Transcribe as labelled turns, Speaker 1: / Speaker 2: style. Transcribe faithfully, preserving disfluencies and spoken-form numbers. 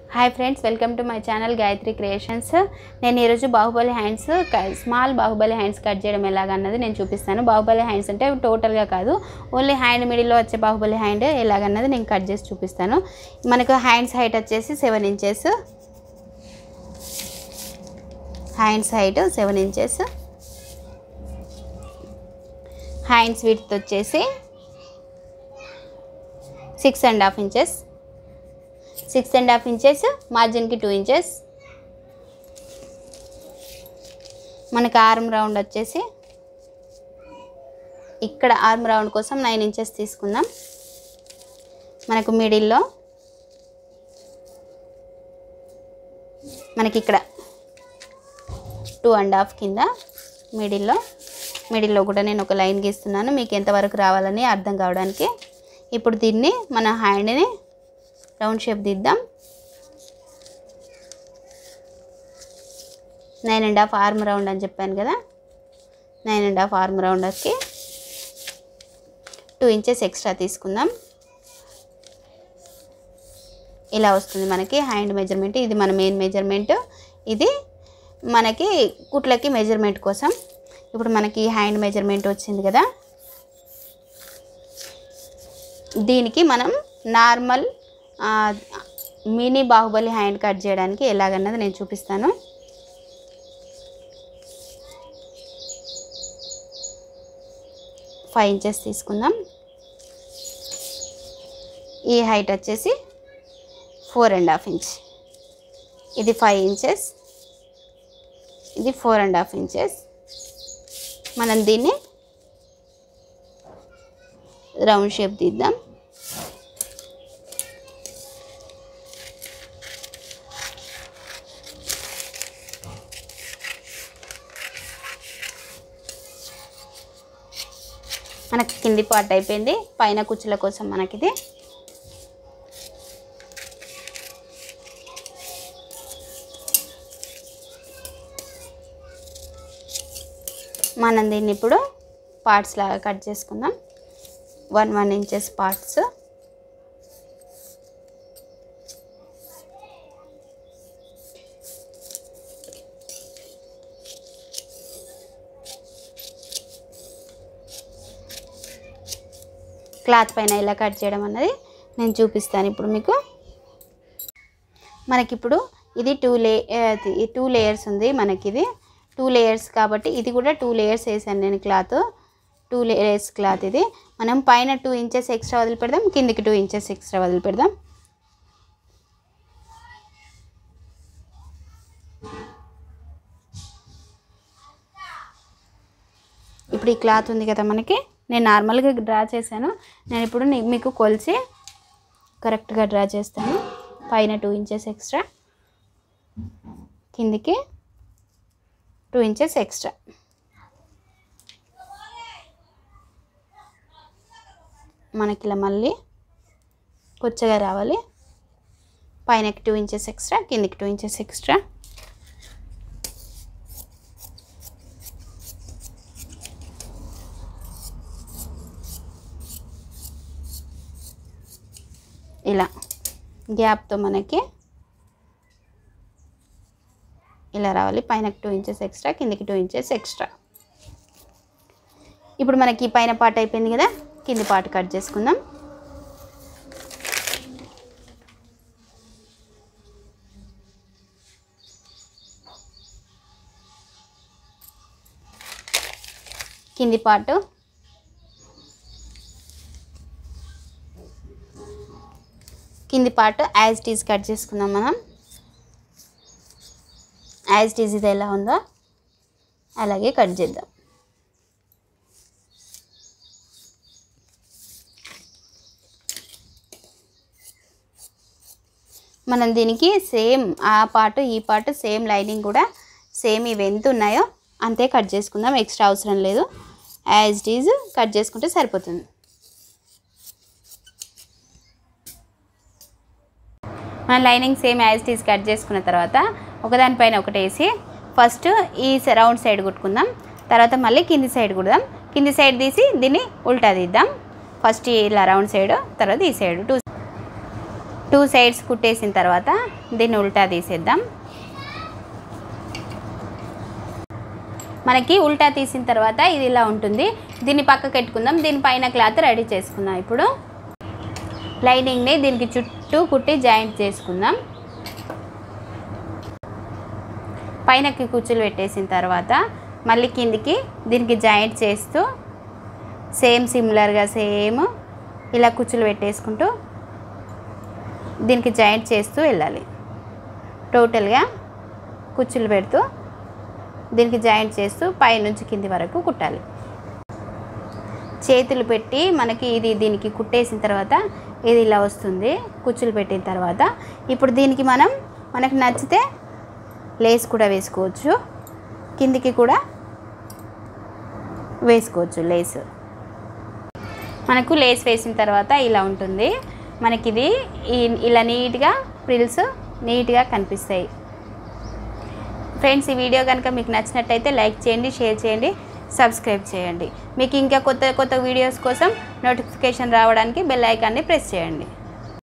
Speaker 1: Hi friends, welcome to my channel Gayatri creations. నేను ఈరోజు Baahubali hands small Baahubali hands cut చేయడం ఎలాగన్నది నేను చూపిస్తాను. బాహుబలి హ్యాండ్స్ అంటే టోటల్గా కాదు, ఓన్లీ హ్యాండ్ మిడిల్లో వచ్చే బాహుబలి హ్యాండ్ ఎలాగన్నది నేను కట్ చేసి చూపిస్తాను. మనకు హ్యాండ్స్ హైట్ వచ్చేసి seven inches hands height seven inches hands width వచ్చేసి six and half inches six and half inches మార్జిన్కి టూ ఇంచెస్. మనకు ఆర్మ్ రౌండ్ వచ్చేసి ఇక్కడ ఆర్మ్ రౌండ్ కోసం నైన్ ఇంచెస్ తీసుకుందాం. మనకు మిడిల్లో మనకి ఇక్కడ టూ అండ్ హాఫ్ కింద మిడిల్లో మిడిల్లో కూడా నేను ఒక లైన్ గీస్తున్నాను, మీకు ఎంతవరకు రావాలని అర్థం కావడానికి. ఇప్పుడు దీన్ని మన హ్యాండ్ని రౌండ్ షేప్ దిద్దాం. Nine and half arm round అని చెప్పాను కదా, నైన్ అండ్ హాఫ్ ఆర్మ్ రౌండర్కి టూ ఇంచెస్ ఎక్స్ట్రా తీసుకుందాం. ఇలా వస్తుంది మనకి హ్యాండ్ మెజర్మెంట్. ఇది మన మెయిన్ మెజర్మెంట్, ఇది మనకి కుట్లకి మెజర్మెంట్ కోసం. ఇప్పుడు మనకి హ్యాండ్ మెజర్మెంట్ వచ్చింది కదా, దీనికి మనం normal mini Baahubali hand cut చేయడానికి ఎలాగన్నది నేను చూపిస్తాను. ఫైవ్ ఇంచెస్ తీసుకుందాం. ఈ హైట్ వచ్చేసి ఫోర్ అండ్ హాఫ్ ఇంచ్, ఇది ఫైవ్ ఇంచెస్, ఇది ఫోర్ అండ్ హాఫ్ ఇంచెస్. మనం దీన్ని రౌండ్ షేప్ తీద్దాం. మనకి కింది పార్ట్ అయిపోయింది, పైన కుచ్చుల కోసం మనకిది. మనం దీన్ని ఇప్పుడు పార్ట్స్ లాగా కట్ చేసుకుందాం. One one inches parts. Cloth పైన ఇలా కట్ చేయడం అన్నది నేను చూపిస్తాను ఇప్పుడు మీకు. మనకిప్పుడు ఇది టూ లే టూ లేయర్స్ ఉంది మనకి, ఇది టూ లేయర్స్ కాబట్టి ఇది కూడా టూ లేయర్స్ వేసాను నేను క్లాత్, టూ లేయర్స్ క్లాత్. ఇది మనం పైన టూ ఇంచెస్ ఎక్స్ట్రా వదిలిపెడదాం, కిందికి టూ ఇంచెస్ ఎక్స్ట్రా వదిలిపెడదాం. ఇప్పుడు ఈ క్లాత్ ఉంది కదా మనకి, నేను నార్మల్గా డ్రా చేశాను, నేను ఇప్పుడు మీకు కొలిసి కరెక్ట్గా డ్రా చేస్తాను. పైన టూ ఇంచెస్ ఎక్స్ట్రా, కిందికి టూ ఇంచెస్ ఎక్స్ట్రా. మనకి ఇలా మళ్ళీ కొచ్చగా రావాలి. పైనకి టూ ఇంచెస్ ఎక్స్ట్రా, కిందికి టూ ఇంచెస్ ఎక్స్ట్రా. ఇలా గ్యాప్తో మనకి ఇలా రావాలి. పైనకి టూ ఇంచెస్ ఎక్స్ట్రా, కిందికి టూ ఇంచెస్ ఎక్స్ట్రా. ఇప్పుడు మనకి పైన పార్ట్ అయిపోయింది కదా, కింది పార్ట్ కట్ చేసుకుందాం. కింది పార్ట్ కింది part as it is cut చేసుకుందాం మనం. యాజ్ ఇట్ ఈజ్ ఇది ఎలా ఉందో అలాగే కట్ చేద్దాం. మనం దీనికి సేమ్ ఆ పార్ట్ ఈ పార్ట్ సేమ్ లైనింగ్ కూడా సేమ్ ఇవి ఎంత ఉన్నాయో అంతే కట్ చేసుకుందాం, ఎక్స్ట్రా అవసరం లేదు. యాజ్ ఇట్ ఈజ్ కట్ చేసుకుంటే సరిపోతుంది. మన lining same as it is cut చేసుకున్న తర్వాత ఒకదానిపైన ఒకటి వేసి ఫస్ట్ ఈ రౌండ్ సైడ్ కుట్టుకుందాం, తర్వాత మళ్ళీ కింది సైడ్ కుడదాం. కింది సైడ్ తీసి దీన్ని ఉల్టా తీద్దాం. ఫస్ట్ ఇలా రౌండ్ సైడ్, తర్వాత ఈ సైడ్ టూ టూ సైడ్స్ కుట్టేసిన తర్వాత దీన్ని ఉల్టా తీసేద్దాం. మనకి ఉల్టా తీసిన తర్వాత ఇది ఇలా ఉంటుంది. దీన్ని పక్కకు పెట్టుకుందాం. దీనిపైన క్లాత్ రెడీ చేసుకుందాం. ఇప్పుడు లైనింగ్ని దీనికి చుట్టూ కుట్టి జాయింట్ చేసుకుందాం. పైనకి కుచ్చులు పెట్టేసిన తర్వాత మళ్ళీ కిందికి దీనికి జాయింట్ చేస్తూ సేమ్ సిమిలర్గా సేమ్ ఇలా కుచ్చులు పెట్టేసుకుంటూ దీనికి జాయింట్ చేస్తూ వెళ్ళాలి. టోటల్గా కుచ్చులు పెడుతూ దీనికి జాయింట్ చేస్తూ పైనుంచి కింది వరకు కుట్టాలి. చేతులు పెట్టి మనకి ఇది దీనికి కుట్టేసిన తర్వాత ఇది ఇలా వస్తుంది. కుచ్చులు పెట్టిన తర్వాత ఇప్పుడు దీనికి మనం మనకు నచ్చితే లేస్ కూడా వేసుకోవచ్చు, కిందికి కూడా వేసుకోవచ్చు. లేస్ మనకు లేస్ వేసిన తర్వాత ఇలా ఉంటుంది. మనకి ఇది ఇలా నీట్గా ఫ్రిల్స్ నీట్గా కనిపిస్తాయి. ఫ్రెండ్స్, ఈ వీడియో కనుక మీకు నచ్చినట్టయితే లైక్ చేయండి, షేర్ చేయండి, సబ్స్క్రైబ్ చేయండి. మీకు ఇంకా కొత్త కొత్త వీడియోస్ కోసం నోటిఫికేషన్ రావడానికి బెల్ ఐకాన్ని ప్రెస్ చేయండి.